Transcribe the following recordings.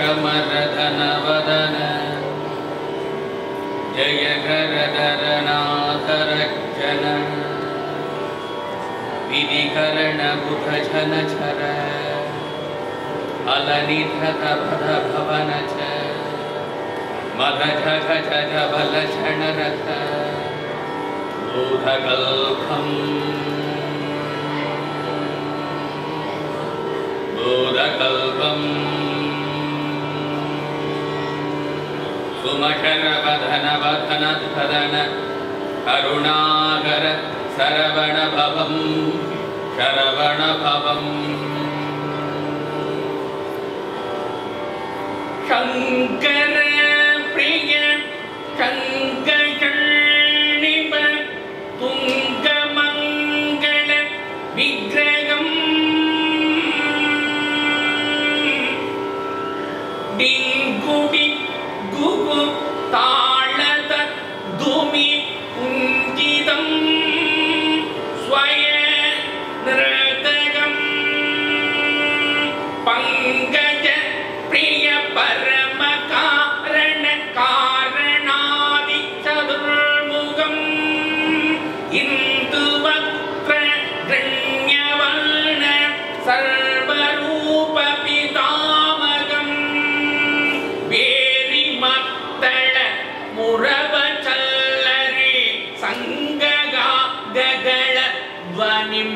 कमरधनवदन जय गरधरनाथरक्षण विधिकरण बुधजन छर अलनिधत भद भवन च मध झघ झझ बल क्षण रथ बोधकल्पम् बोधकल्पम् सुमकर वदन वदन धदन करुणाकर सरवण भवम् शरवण भवम् शंकर प्रिय शंकरनिब तुंग मंगल विग्रहम् डिंगुडि गुगु तालद धूमि कुंजितम् स्वय नृतगम् पंकज प्रिय परम कारण कारणादि चतुर्मुखम् इंदुवक्त्र गण्यवर्ण सर्वरूप पितामहम् वेरिमत्तळ मुरवचल्लरि संगगागಗಳ ध्वनिं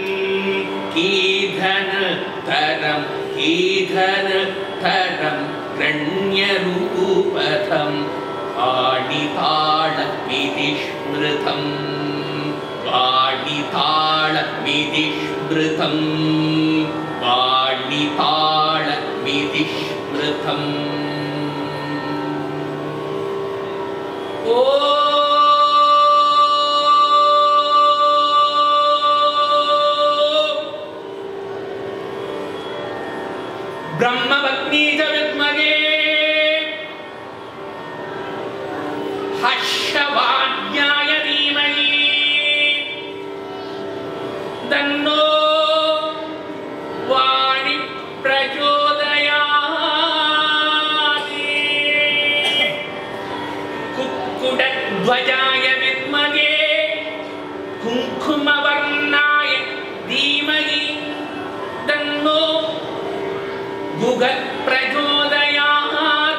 कीधन तरम् ईधन तरं गण्यरूपथं वाणिताळ विधिस्मृतं वाणिताळ विधिस्मृतं वाणिताळ विधिस्मृतम् ओ ब्रह्मपत्नी च विद्महे हर्षवाद्याय धीमहि तन्नो वाणी प्रचोदयात् कुक्कुटध्वजाय विद्महे कुङ्कुमवर्णाय धीमहि तन्नो गुगल प्रचोदयात्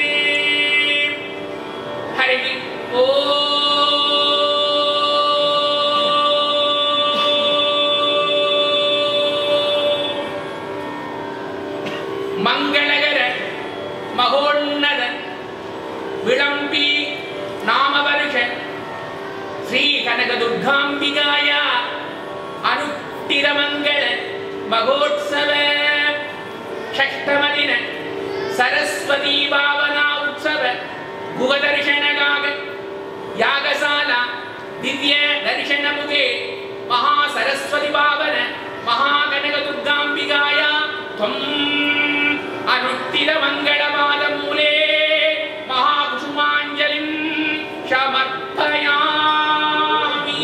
हरि ओम मंगलकर महोन्नत विलंबी नामवर्ष श्री कनक दुर्गांबिकाय अनुत्तिर मंगल महोत्सव षष्ठमदिन सरस्वती भावना उत्सव गुगदर्शनगाग यागशाला दिव्य दर्शन मुखे महासरस्वती भावन महाकनक दुर्गांबिकाय त्वम् अनुत्तिर मंगलपाद मूले महाकुसुमांजलिं समर्पयामि।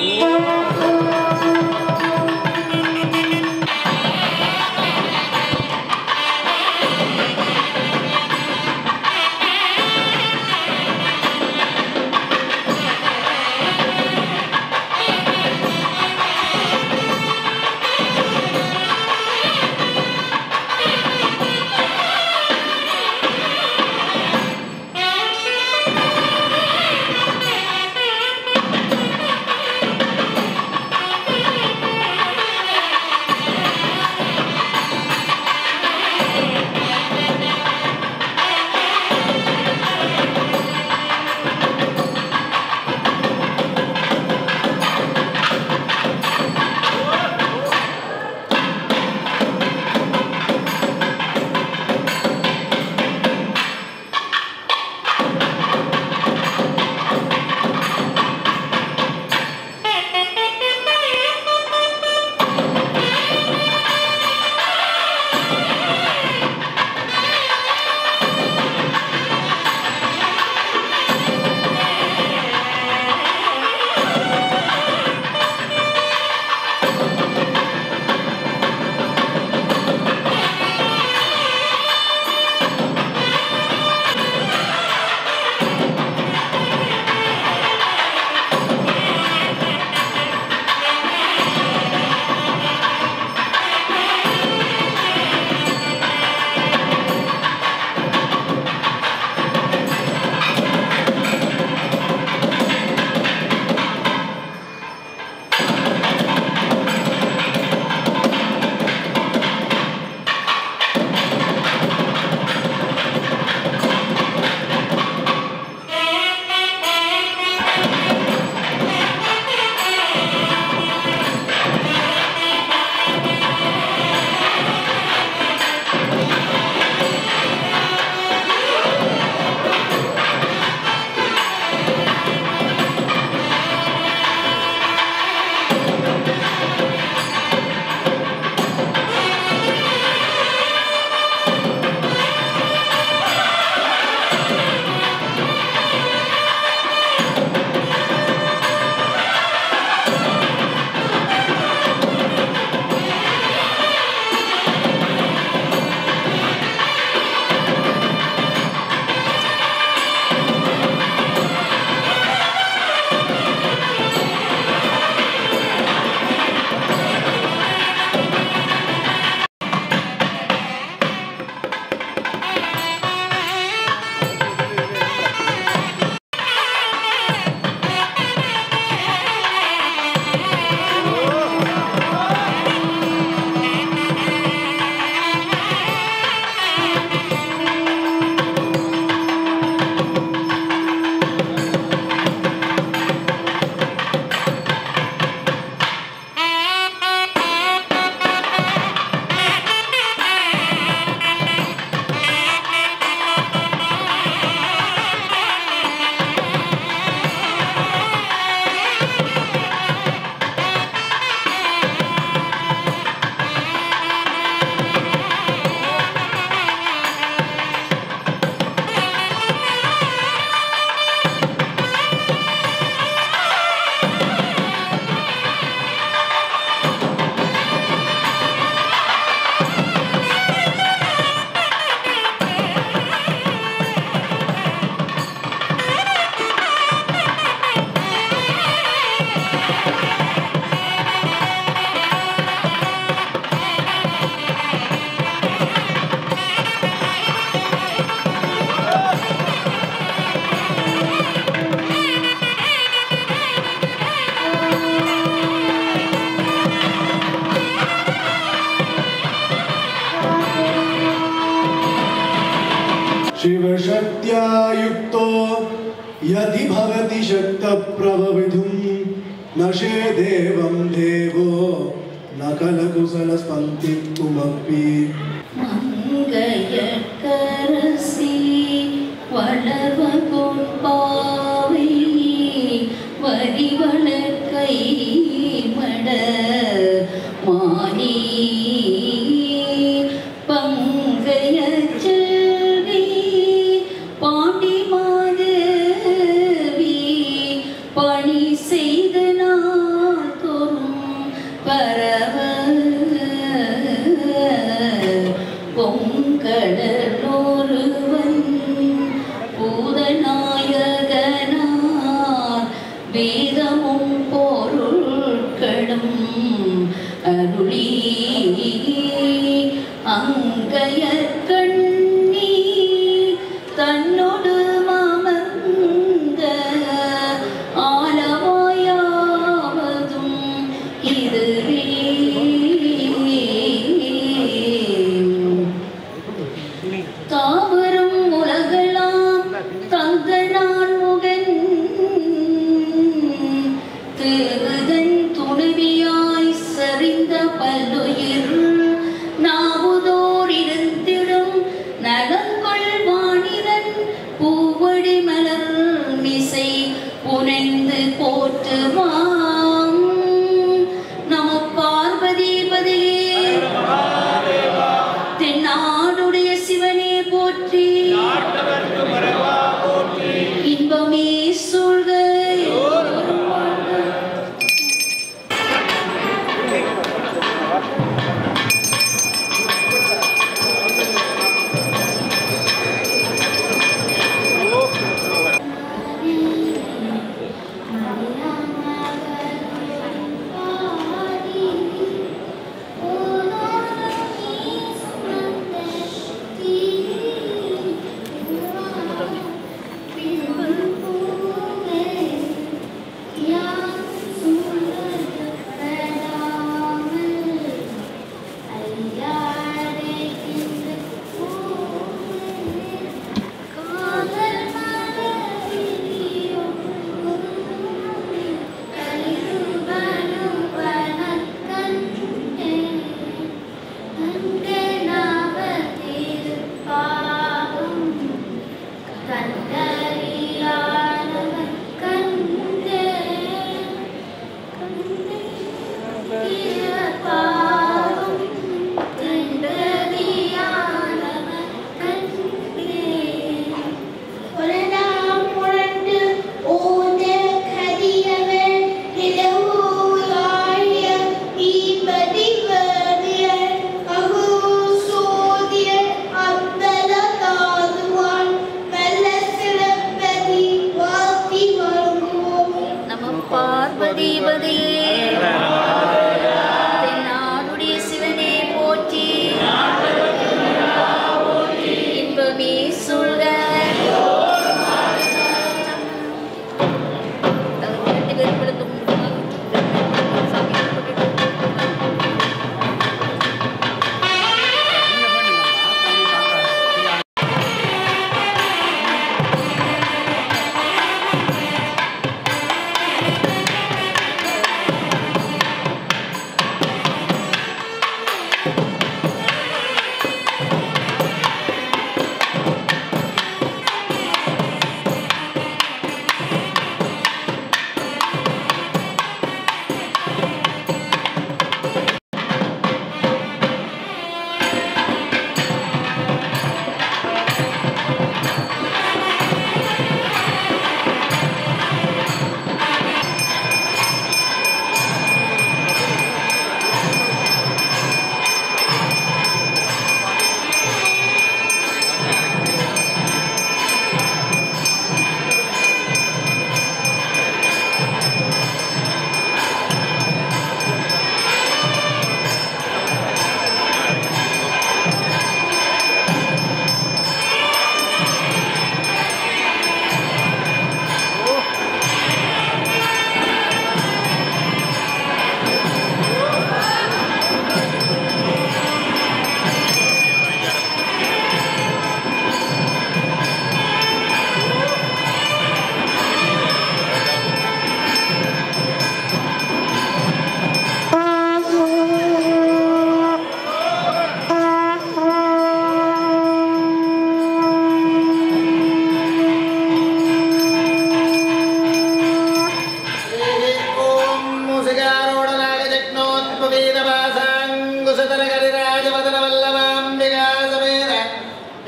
शिवशक्त्या युक्तो यदि भवति शक्तप्रभवितुं न शेदेवं देवो न कलकुशलस्पन्दितुमपि மங்கையர்க்கரசி வளர்வகொன்பாவை வரிவளர்க்கை மட மானி பங்கையர் செல்வி பாண்டி மாதவி பணி செய்த நாள் தோறும் பரவ பொங்கடலோருவன் பூதநாயகனார் வேதமும் பொருட்களும் அருளி அங்கையற்கண்ணி தன்னோடு மாமந்த ஆலவாயாவதும் இதுவே தாவரும் உலகெல்லாம் தங்க நான் முகன் தேவதன் துணிவியாய் சரிந்த பல்லுயிர் நாவுதோர் இருந்திடும் நலங்கொள் வாணிதன் பூவடி மலர் மிசை புனைந்து போற்றுவாம் நம பார்வதி பதியே தென்னாடுடைய சிவனே போற்றி இன்பமே சூழ்க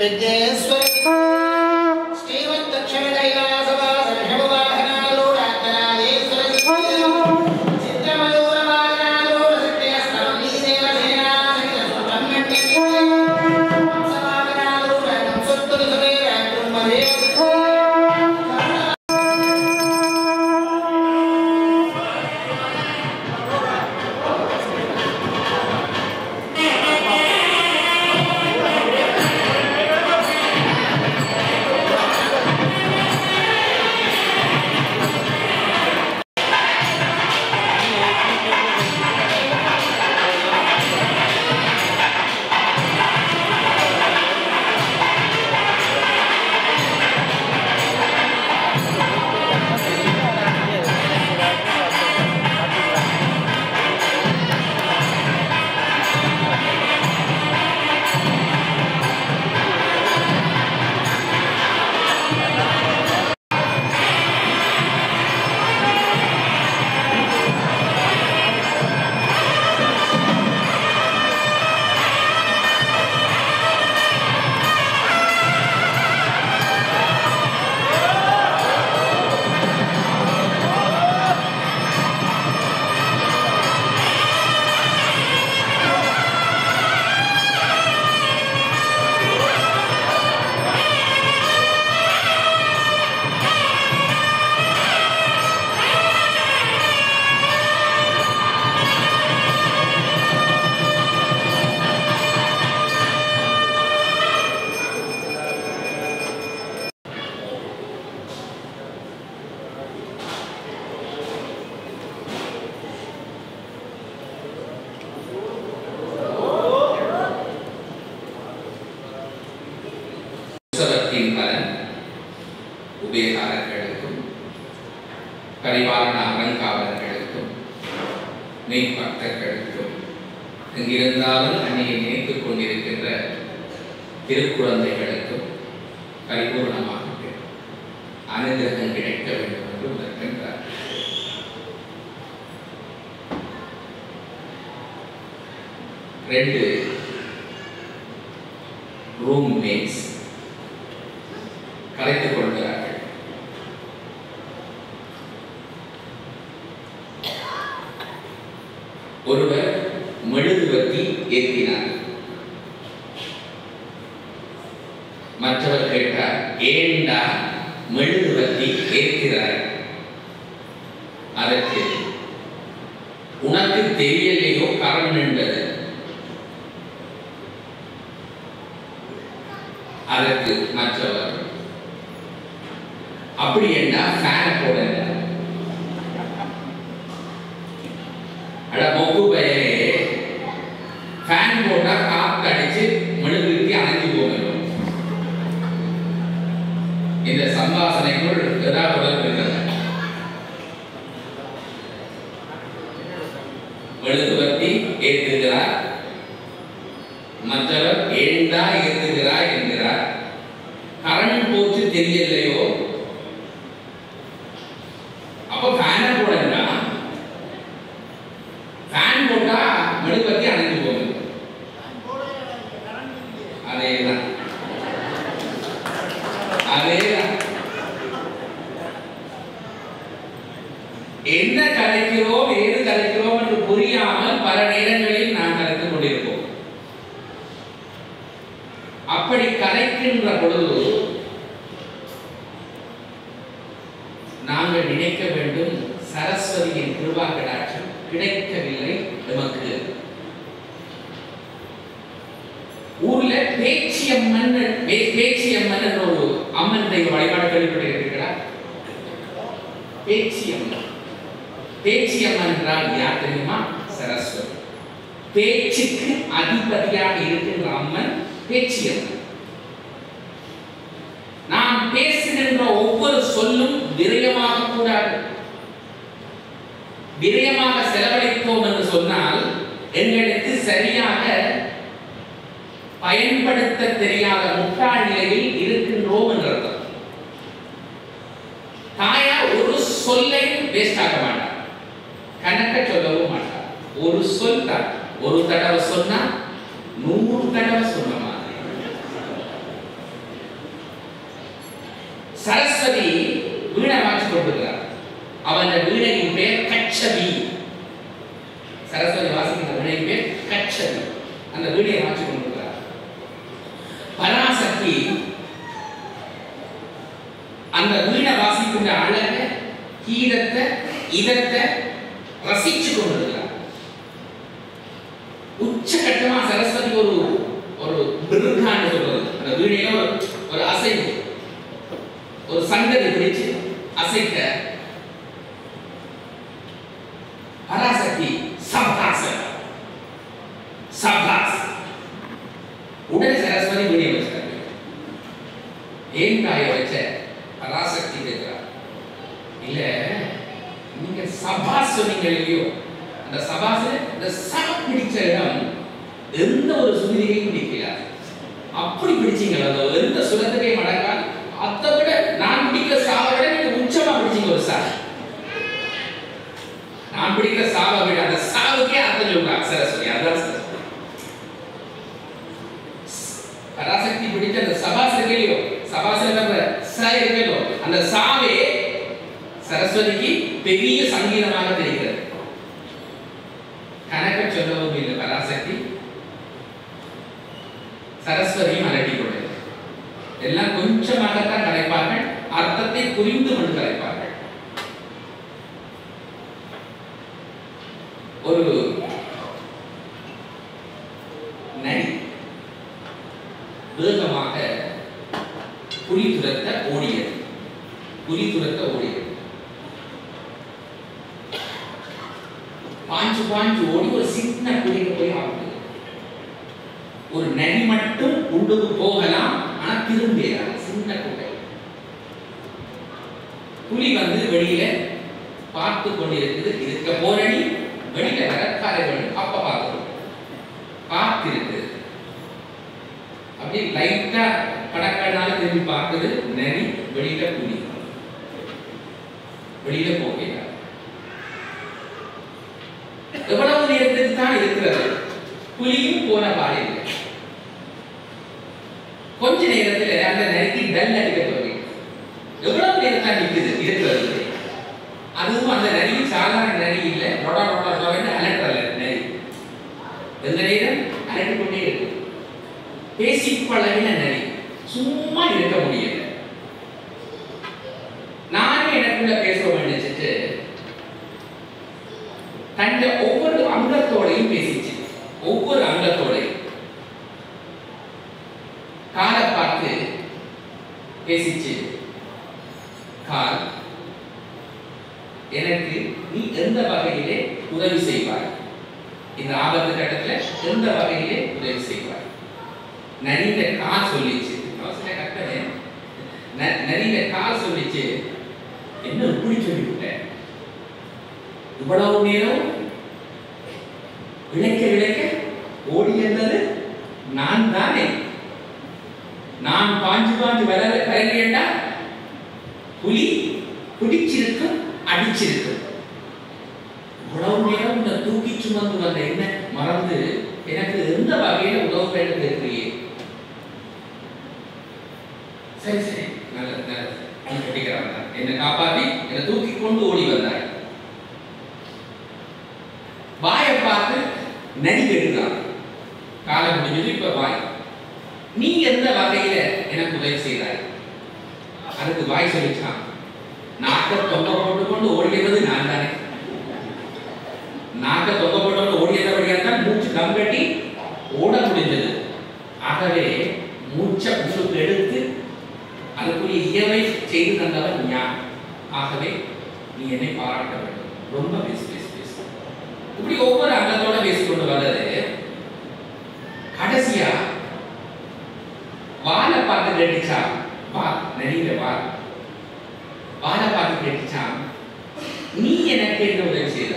உபயகாரர்களுக்கும் பரிவாரண அலங்காரர்களுக்கும் மெய்பக்தர்களுக்கும் எங்கிருந்தாலும் அன்னையை நினைத்துக் கொண்டிருக்கின்ற திருக்குழந்தைகளுக்கும் பரிபூர்ணமாக அனுகிரகம் கிடைக்க வேண்டும் என்று உணர்கின்றார். ரெண்டு ரூம்மேட்ஸ் கலைத்துக் கொள்கிறார்கள். ஒருவர் மெழுகுவர்த்தி ஏற்றினார். மற்றவர் கேட்டார், ஏண்டா மெழுகுவர்த்தி ஏற்கிறார்? அதற்கு உனக்கு தெரியலையோ காரணம் என்பது. அதற்கு மற்றவர், அப்படி என்ன ஃபேன் போட அட மொக்கு பயலே, ஃபேன் போட்டா காத்து அடிச்சு மெழுகுவர்த்தி அணைஞ்சு போகணும். இந்த சம்பாசனைக்குள் ஏதாவது தொடர்பு இருக்கிறது. மெழுகுவர்த்தி ஏற்றுகிறார், மற்றவர் ஏண்டா ஏற்றுகிறார் என்கிறார். கரண்ட் போச்சு தெரியலையோ, அப்ப ஃபேனை போடா, ஃபேன் போட்டா மெழுகுவர்த்தி அணைஞ்சு போகுது. அதேதான் அதேதான். என்ன கலைக்கிறோம் ஏது கலைக்கிறோம் என்று புரியாமல் பல நேரங்களில் நாம் கலைத்துக் கொண்டிருப்போம். அப்படி கலைக்கின்ற பொழுது நாங்கள் நினைக்க வேண்டும், சரஸ்வதியின் கிருபா கடாட்சம் கிடைக்கவில்லை நமக்கு. ஊர்ல பேச்சியம்மன் என்ற ஒரு அம்மன் தெய்வ வழிபாடு கேள்விப்பட்டிருக்கிறீர்களா? பேச்சியம்மன். பேச்சியம்மன் என்றால் யார் தெரியுமா? சரஸ்வதி. பேச்சுக்கு அதிபதியாக இருக்கின்ற அம்மன் பேச்சியம்மன். நாம் பேசுகின்ற ஒவ்வொரு சொல்லும் விரயமாக கூடாது. விரயமாக செலவழித்தோம் என்று சொன்னால் எங்களுக்கு சரியாக பயன்படுத்த தெரியாத முட்டாள் நிலையில் இருக்கின்றோம் என்ற அர்த்தம். தாயார் ஒரு சொல்லை வேஸ்ட் ஆக மாட்டார், கணக்க சொல்லவும் மாட்டார். ஒரு சொல் தான், ஒரு தடவை சொன்னா 100 தடவை சொன்ன மாதிரி. சரஸ்வதி வீணை வாசி கொண்டிருக்கிறார். அவன் வீணையின் பேர் கச்சவி. சரஸ்வதி வாசிக்கின்ற வீணையின் பேர் கச்சவி. அந்த வீணையை வாசி கொண்டிருக்கிறார். பராசக்தி அந்த வீணை வாசிக்கின்ற அழக, கீதத்தை, இதத்தை ரசிச்சு கொண்டிருக்கிறார். உச்சகட்டமா சரஸ்வதி ஒரு ஒரு பிருகான்னு சொல்றது, அந்த வீணையில ஒரு அசைவு, ஒரு சங்கதி பிடிச்சு அசைக்க பராசக்தி சப்தாஸ் சப்தாஸ் உடனே சரஸ்வதி வீணையை வச்சாங்க. ஏன் காய வச்ச பராசக்தி கேட்கிறார். இல்ல நீங்க சபாஸ் சொன்னீங்க இல்லையோ, அந்த சபாஸ் இந்த சா பிடிச்ச இடம் எந்த ஒரு சுருதியையும் பிடிக்கல. அப்படி பிடிச்சீங்களா? எந்த சுரத்துக்கே மடங்கா. அதை விட நான் பிடிக்கிற சாவை விட நீங்க உச்சமா பிடிச்சீங்க ஒரு சார். நான் பிடிக்கிற சாவை விட அந்த சாவுக்கே அர்த்தம் சொல்றாங்க சரஸ்வதி. அதான் சரஸ்வதி. பராசக்தி பிடிச்ச அந்த சபாஸ் இருக்கலையோ, சபாஸ்ல சா இருக்கலையோ, அந்த சாவே சரஸ்வதிக்கு பெரிய சங்கீதமாக தெரிகிறது. கணக்க சொல்லவும் இல்லை பராசக்தி. சரஸ்வதியும் அலட்டி கொண்டது. எல்லாம் கொஞ்சமாகத்தான் கலைப்பார்கள், அர்த்தத்தை புரிந்து கொண்டு கலைப்பார்கள். ஒரு நரி வேகமாக புலி துரத்த ஓடியது. புலி துரத்த ஓடியது. பாஞ்சு பாஞ்சு ஓடி ஒரு சின்ன புலிக்கு போய் ஆகுது. ஒரு நரி மட்டும் உள்ளுக்கு போகலாம், ஆனா திரும்பியது. சின்ன குட்டை. புலி வெளியில பார்த்து கொண்டிருக்குது. இருக்க போரணி வெளியில வரக்காரர்கள் அப்ப பார்த்திருக்கு. அப்படி லைட்டா கடற்கடனால திரும்பி பார்க்குது. நரி வெளியில புலி வெளியில போகிறார். எவ்வளவு நேரத்துக்கு தான் இருக்கிறது? புலியும் போன பாடில்லை. கொஞ்ச நேரத்தில் அந்த நரிக்கு டல் அடிக்க தொடங்கி. எவ்வளவு நேரம் தான் நிற்குது இருக்கிறது? அதுவும் அந்த நரி சாதாரண நரி இல்லை. அலட்டல நரி எந்த நேரம் அலட்டி கொண்டே இருக்கு. பேசி பழகின நரி சும்மா இருக்க முடியல. நானே எனக்குள்ள பேச வேண்டிச்சிட்டு தன்னை ஒவ்வொரு அங்கத்தோடையும் பேசிச்சு. ஒவ்வொரு அங்கத்தோடையும் காலை பார்த்து பேசிச்சு. கால், எனக்கு நீ எந்த வகையிலே உதவி செய்வாய்? இந்த ஆபத்து கட்டத்தில் எந்த வகையிலே உதவி செய்வாய்? நரிந்த கால் சொல்லிச்சு. நரிந்த கால் சொல்லிச்சு, என்ன இப்படி சொல்லிவிட்டேன்? இவ்வளவு நேரம் விளைக்க விளைக்க ஓடி இருந்தது நான் தானே. நான் பாஞ்சு பாஞ்சு வரவேண்டா புலி பிடிச்சிருக்கும், அடிச்சிருக்கும். இவ்வளவு நேரம் இந்த தூக்கி சுமந்து வந்த என்ன மறந்து எனக்கு எந்த வகையில உதவ வேண்டும் இருக்கிறியே? சரி சரி, நல்லது நல்லது. என்னை காப்பாற்றி என்னை தூக்கி கொண்டு ஓடி வந்தாய். வாயை பார்த்து நரி கேட்டுதான். காலம் முடிஞ்சது, இப்ப வாய். நீ எந்த வகையில எனக்கு உதவி செய்தாய்? அதுக்கு வாய் சொல்லிச்சான், நாக்க தொங்க போட்டு கொண்டு ஓடியது நான் தானே. நாக்க தொங்க போட்டு ஓடியதபடியால் மூச்சு தம் கட்டி ஓட முடிந்தது. ஆகவே மூச்சை உங்களுக்கு எடுத்து அதுக்குரிய இயவை செய்து தந்தவர் ஞான். ஆகவே நீ என்னை பாராட்ட வேண்டும். ரொம்ப பேசு பேசு பேசு. இப்படி ஒவ்வொரு அங்கத்தோட பேசிக்கொண்டு வர்றது. கடைசியா வாழை பார்த்து கேட்டுச்சா, வால் நெறியில வால் வாழை பார்த்து கேட்டுச்சா, நீ எனக்கு என்ன உதவி செய்த?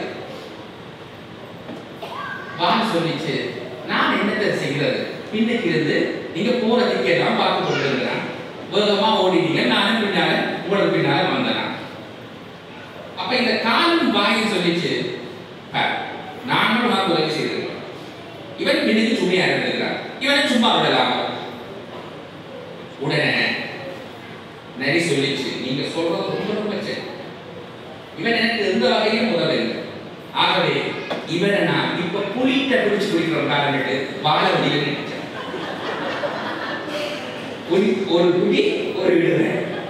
வால் சொல்லிச்சு, நான் என்னத்தை செய்கிறது? பின்னுக்கு இருந்து நீங்க போற திக்கெல்லாம் பார்த்து கொண்டிருக்கிறேன். வேகமா ஓடினீங்க, நானும் பின்னால உங்களுக்கு பின்னால வந்தேன். அப்ப இந்த காலும் வாயும் சொல்லிச்சு, நானும் நான் உதவி செய்திருக்கேன். இவன் பின்னுக்கு சுமையா இருந்திருக்கிறான், இவனை சும்மா விடலாம். உடனே நரி சொல்லிச்சு, சொல்றது ரொம்ப ரொம்ப சரி. இவன் எனக்கு எந்த வகையிலும் உதவில்லை. ஆகவே இவனை நான் இப்ப புளிட்ட பிடிச்சு குடிக்கிற காரணத்து வாழ வழியில நினைச்சேன். ஒரு குடி ஒரு விடுதலை.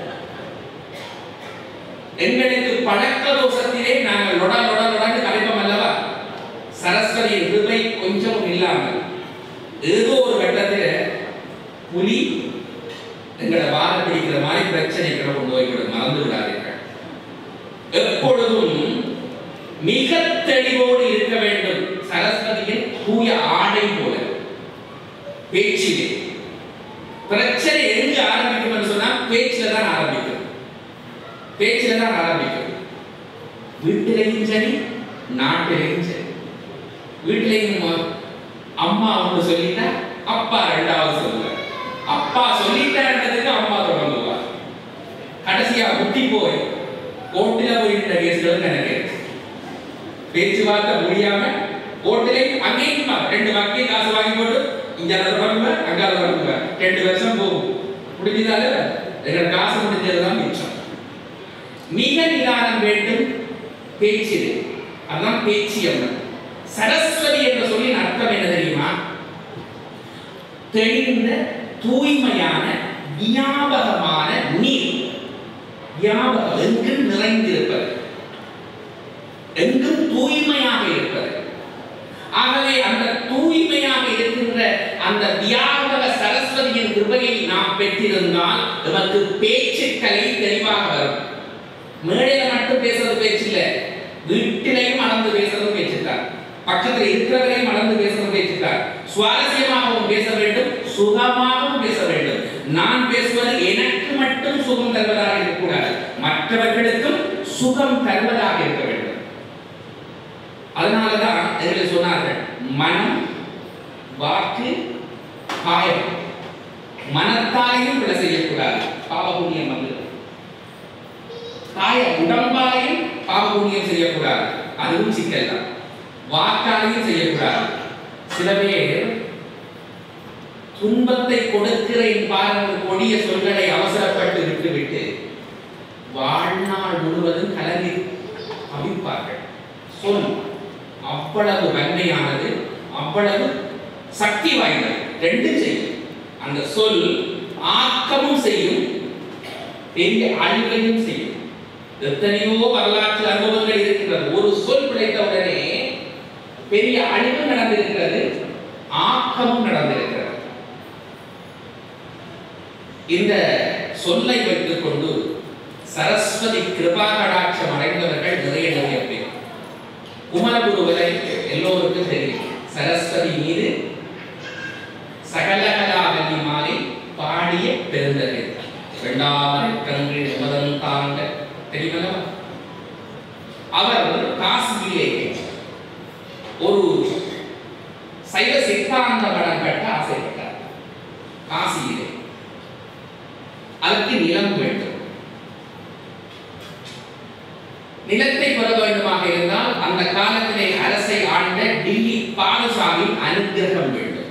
எங்களுக்கு பழக்க தோஷத்திலே நாங்கள் லொடா லொடா லொடான்னு கலைப்போம் அல்லவா? சரஸ்வதி கிருபை கொஞ்சம் இல்லாமல் ஏதோ ஒரு கட்டத்தில் புலி எங்களை வாழ பிடிக்கிற மாதிரி பிரச்சனைகளை கொண்டு போய்விடும். மறந்து விடாதீர்கள். எப்பொழுதும் மிக தெளிவோடு இருக்க வேண்டும். சரஸ்வதியின் தூய ஆடை போல பேச்சிலே பிரச்சனை எங்க ஆரம்பிக்கும் சொன்னா பேச்சில தான் ஆரம்பிக்கும். பேச்சில தான் ஆரம்பிக்கும். வீட்டிலையும் சரி, நாட்டிலையும் சரி. வீட்டிலையும் அம்மா ஒன்று சொல்லிட்டா அப்பா ரெண்டாவது சொல்லுவார். அப்பா சொல்லிட்டான்றதுக்கு அம்மா தொடங்குவார். கடைசியா முட்டி போய் கோர்ட்டில் போயிருந்த கேஸ்கள் எனக்கு பேச்சுவார்த்தை முடியாம கோர்ட்டிலே அங்கேயும் ரெண்டு வக்கீல் காசு வாங்கி போட்டு இங்க வருவார் அங்கால வருவார். 2 வருஷம் போகும். முடிஞ்சதால எங்க காசு முடிஞ்சதுதான் மிச்சம். மிக நிதானம் வேண்டும் பேச்சில். அதுதான் பேச்சியம். சரஸ்வதி என்ற சொல்லின் அர்த்தம் என்ன தெரியுமா? தெளிந்த தூய்மையான வியாபகமான நீர். வியாபகம் எங்கும் நிறைந்திருப்பது, எங்கும் தூய்மையாக இருப்பது. ஆகவே அந்த தூய்மையாக இருக்கின்ற அந்த வியாபக சரஸ்வதியின் கிருபையை நாம் பெற்றிருந்தால் நமக்கு பேச்சுக்களை தெளிவாக வரும். மேடையில மட்டும் பேசுறது பேச்சு இல்லை, வீட்டிலையும் அளந்து பேசுறது பேச்சுட்டார். பக்கத்தில் இருக்கிறவரையும் அளந்து பேசுறது பேச்சுட்டார். சுவாரஸ்யமாகவும் பேச வேண்டும், சுகமாகவும் பேச வேண்டும். நான் பேசுவது எனக்கு மட்டும் சுகம் தருவதாக இருக்கக்கூடாது, மற்றவர்களுக்கும் சுகம் தருவதாக இருக்க வேண்டும். அதனாலதான் எங்களை சொன்னார்கள், மனம் வாக்கு காயம். மனத்தாலையும் பிழை செய்யக்கூடாது, பாவபுண்ணியம் வந்து. காய உடம்பாலையும் பாவபுண்ணியம் செய்யக்கூடாது, அதுவும் சிக்கல் தான். வாக்காலையும் செய்யக்கூடாது. சில பேர் துன்பத்தை கொடுக்கிறேன் பாருங்கள் கொடிய சொல்களை அவசரப்பட்டு விட்டுவிட்டு வாழ்நாள் முழுவதும் கலங்கி தவிப்பார்கள். சொல் அவ்வளவு வன்மையானது, அவ்வளவு சக்தி வாய்ந்தது. ரெண்டும் செய்யும். அந்த சொல் ஆக்கமும் செய்யும், பெரிய அழிவையும் செய்யும். எத்தனையோ வரலாற்று அனுபவங்கள் இருக்கின்றது. ஒரு சொல் பிழைத்தவுடனே பெரிய அழிவு நடந்திருக்கிறது, ஆக்கமும் நடந்திருக்கிறது. இந்த சொல்லை வைத்துக் கொண்டு சரஸ்வதி கிருபா கடாட்சம் அடைந்தவர்கள் நிறைய நிறைய பேர். குமரகுருவரை எல்லோருக்கும் தெரியும். சரஸ்வதி மீது சகலகலாவல்லி மாலை பாடிய பெருந்தகை. 2 கண்கள் முதல் தாங்க தெரியுமல்ல. அவர் காசியிலே ஒரு சைவ சித்தாந்த மடம் கட்ட ஆசைப்பட்டார். காசியிலே அதற்கு நிலம் வேண்டும். நிலத்தை பெற வேண்டுமாக இருந்தால் அந்த காலத்திலே அரசை ஆண்ட டில்லி பாதுஷாவின் அனுகிரகம் வேண்டும்.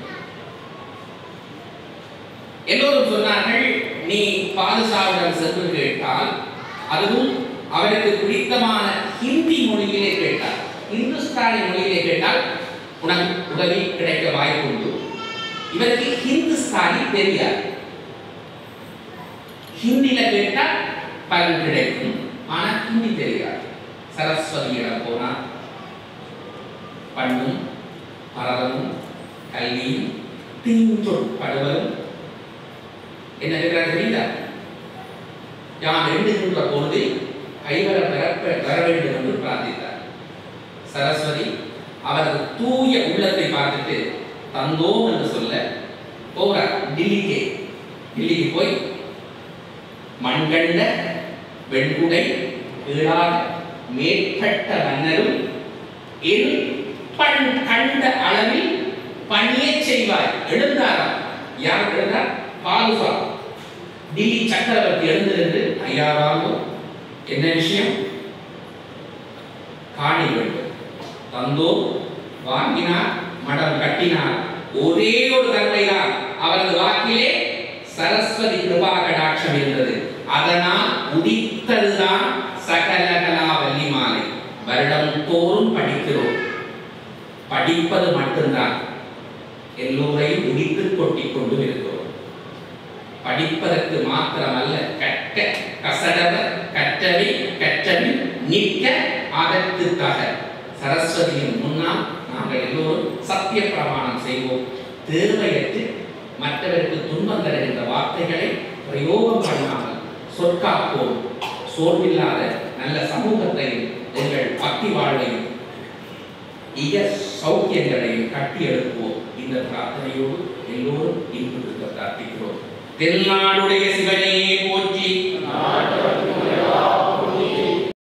எல்லோரும் சொன்னார்கள், நீ பாதுஷாவிடம் சென்று கேட்டால், அதுவும் அவருக்கு பிடித்தமான ஹிந்தி மொழியிலே கேட்டால், இந்துஸ்தானி மொழியிலே கேட்டால் உனக்கு உதவி கிடைக்க வாய்ப்பு உண்டு. இவருக்கு ஹிந்துஸ்தானி தெரியாது. ஹிந்தியில கேட்டால் பலன் கிடைக்கும், ஆனா ஹிந்தி தெரியாது. சரஸ்வதியிடம் போனார். பண்ணும் பரவலும் கல்வியும் தீஞ்சொற்படுவதும் என்ன இருக்கிறார் தெரியுதா? யான் எண்ணுகின்ற பொழுது கைவர பெற வேண்டும் என்று பிரார்த்தித்தார். சரஸ்வதி அவரது தூய உள்ளத்தை பார்த்துட்டு தந்தோம் என்று சொல்ல போகிறார். டில்லிக்கு போய் மண்கண்ட வெண்குடை கீழாக மேற்பட்ட மன்னரும் என் பண் கண்ட அளவில் பணியை செய்வாய். எழுந்தாராம். யார் எழுந்தார்? பாதுஷா. டில்லி சக்கரவர்த்தி எழுந்திருந்து, ஐயா வாங்கும், என்ன விஷயம்? காணி வேண்டும். தந்தோ, வாங்கினார், மடம் கட்டினார். ஒரே ஒரு தன்மைதான் அவரது வாக்கிலே சரஸ்வதி கிருபா கடாட்சம் இருந்தது. அதனால் உதித்ததுதான் சகலகலா வள்ளிமாலை. வருடம் தோறும் படிக்கிறோம். படிப்பது மட்டும்தான் எல்லோரையும் உதித்து கொட்டிக் கொண்டு இருக்கிறோம். படிப்பதற்கு மாத்திரமல்ல, கற்க கசடவர் கற்றவை கற்றவில் நிற்க அதற்கு தக. சரஸ்வதியின் முன்னால் நாங்கள் எல்லோரும் சத்திய பிரமாணம் செய்வோம். தேவையற்று மற்றவருக்கு துன்பம் தருகின்ற வார்த்தைகளை பிரயோகம் பண்ணாமல் சொற்காப்போம். சோர்வில்லாத நல்ல சமூகத்தையும் எங்கள் பக்தி வாழ்வையும் இக சௌக்கியங்களையும் கட்டி எழுப்புவோம். இந்த பிரார்த்தனையோடு எல்லோரும் இன்புற்று பிரார்த்திக்கிறோம். தென்னாடுடைய சிவனே போற்றி.